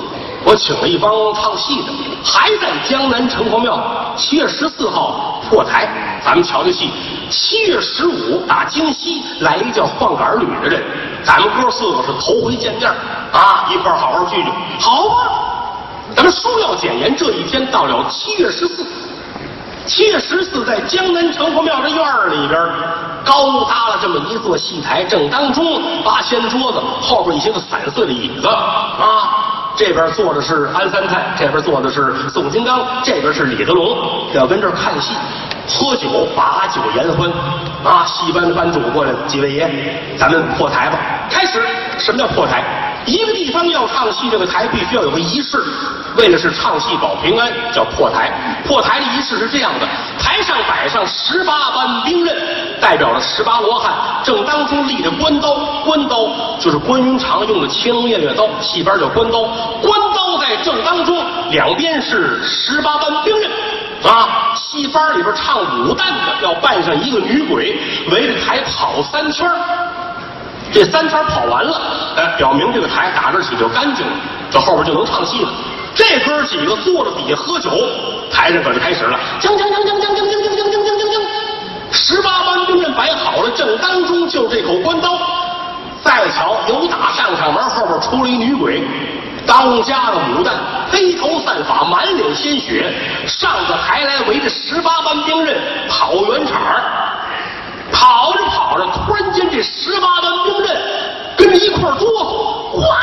Speaker 1: 我请了一帮唱戏的，还在江南城隍庙七月十四号破台，咱们瞧瞧戏。七月十五打京西来一叫换杆旅的人，咱们哥四个是头回见面啊，一块好好聚聚，好吧？咱们书要简言，这一天到了七月十四。七月十四，在江南城隍庙这院儿里边，高搭了这么一座戏台，正当中八仙桌子，后边一些个散碎的椅子啊。这边坐的是安三太，这边坐的是宋金刚，这边是李德龙，要跟这儿看戏、喝酒、把酒言欢啊。戏班的班主过来了，几位爷，咱们破台吧。开始，什么叫破台？一个地方要唱戏，这个台必须要有个仪式，为的是唱戏保平安，叫破台。破台的仪式是这样的：台上摆上十八般兵刃，代表了十八罗汉，正当中立着关刀，关刀就是关云长用的青龙偃月刀，戏班叫关刀。关刀在正当中，两边是十八般兵刃。啊，戏班里边唱武旦的要扮上一个女鬼，围着台跑三圈。这三圈跑完了，哎，表明这个台打这起就干净了，这后边就能唱戏了。这哥几个坐在底下喝酒，台上可就开始了，锵锵锵锵锵锵锵锵锵锵锵锵锵锵，十八般兵刃摆好了，正当中就这口关刀。再瞧，由打上场门后边出了一女鬼，当家的武旦，披头散发，满脸鲜血，上着台来围着十八般兵刃跑圆场。跑着跑着，突然间这十八般兵刃跟着一块哆嗦，哗！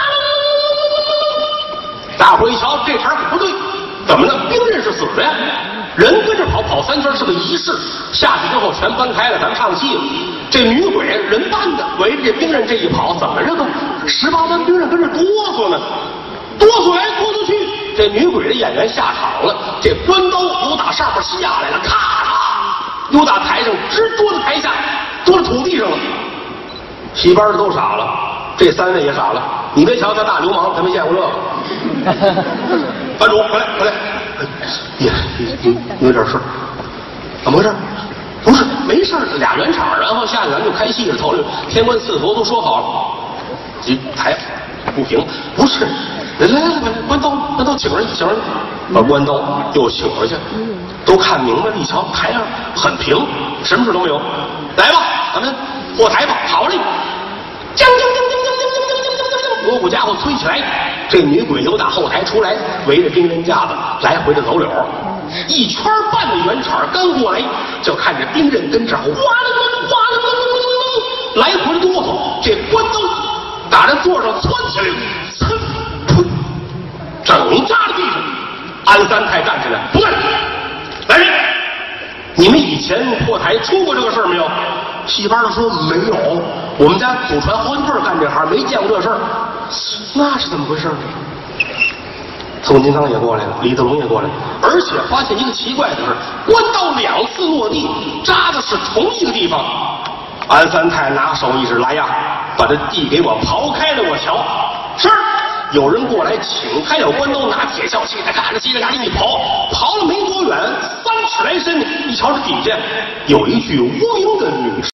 Speaker 1: 大伙一瞧，这茬可不对，怎么呢？兵刃是死的呀，人跟着跑，跑三圈是个仪式，下去之后全搬开了，咱们唱戏了。这女鬼人扮的，围着这兵刃这一跑，怎么着都十八般兵刃跟着哆嗦呢？哆嗦来哆嗦去，这女鬼的演员下场了，这关刀由打上面下来了，咔嚓！又打台上直多在台下，多在土地上了。戏班的都傻了，这三位也傻了。你别瞧他大流氓，他没见过这个。班主，回来，回来。呀，你你有点事，怎么回事？不是，没事，俩圆场，然后下去咱们就开戏了。头里天官赐福都说好了，这台不平，不是。来来来来，关刀，关刀，请人，请人，把关刀又请回去。都看明白了，一瞧台上很平，什么事都没有。来吧，咱们破台吧。好嘞，将将将将将将将将将将将，锣鼓家伙催起来。这女鬼由打后台出来，围着兵刃架子来回的走柳，一圈半的圆场刚过来，就看着兵刃跟这哗啦啦哗啦啦啦来回哆嗦。这关刀打在座上窜起来了，噌噗，整扎在地上。安三太站起来，不对。来人！你们以前破台出过这个事儿没有？戏班的说没有，我们家祖传好几辈干这行，没见过这事儿。那是怎么回事呢？宋金刚也过来了，李德龙也过来了，而且发现一个奇怪的事：关刀两次落地，扎的是同一个地方。安三太拿手一指，来呀，把这地给我刨开了，我瞧。是。有人过来请开了关刀，拿铁锹，叽里嘎啦叽里嘎啦一刨，刨了没多远，三尺来深，一瞧这底下有一具无名的女